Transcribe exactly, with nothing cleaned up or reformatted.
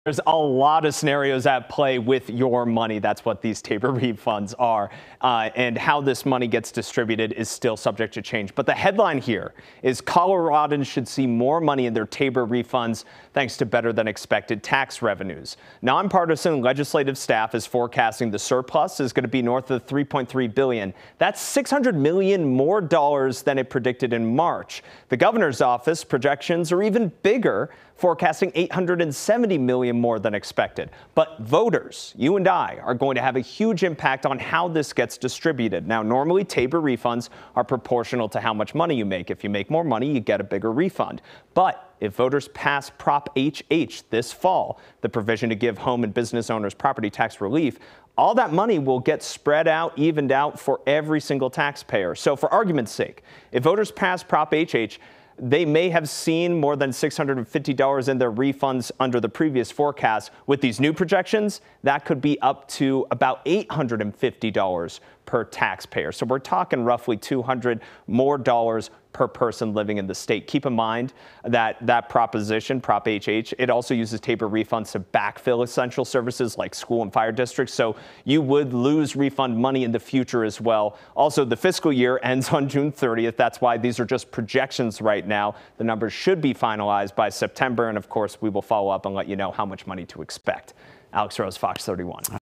There's a lot of scenarios at play with your money. That's what these TABOR refunds are. Uh, and how this money gets distributed is still subject to change. But the headline here is Coloradans should see more money in their TABOR refunds thanks to better than expected tax revenues. Nonpartisan legislative staff is forecasting the surplus is going to be north of three point three billion dollars. That's six hundred million dollars more dollars than it predicted in March. The governor's office projections are even bigger, forecasting eight hundred seventy million dollars more than expected. But voters, you and I, are going to have a huge impact on how this gets distributed. Now, normally TABOR refunds are proportional to how much money you make. If you make more money, you get a bigger refund. But if voters pass Prop H H this fall, the provision to give home and business owners property tax relief, all that money will get spread out, evened out for every single taxpayer. So for argument's sake, if voters pass Prop H H, they may have seen more than six hundred fifty dollars in their refunds under the previous forecast. With these new projections, that could be up to about eight hundred fifty dollars per taxpayer. So we're talking roughly two hundred dollars more dollars per person living in the state. Keep in mind that that proposition, Prop H H, it also uses TABOR refunds to backfill essential services like school and fire districts. So you would lose refund money in the future as well. Also, the fiscal year ends on June thirtieth. That's why these are just projections right now. The numbers should be finalized by September. And of course, we will follow up and let you know how much money to expect. Alex Rose, Fox thirty-one.